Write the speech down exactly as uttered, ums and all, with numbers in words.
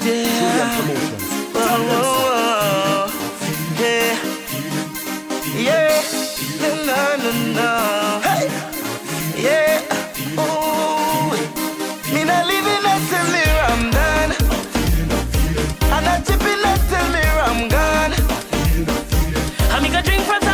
Julian Promotions. Oh, oh, oh. Yeah. Yeah. No, no, no. Hey. Yeah. Ooh. Me not living until me I'm done. I'm not tipping until me I'm gone. I make a drink from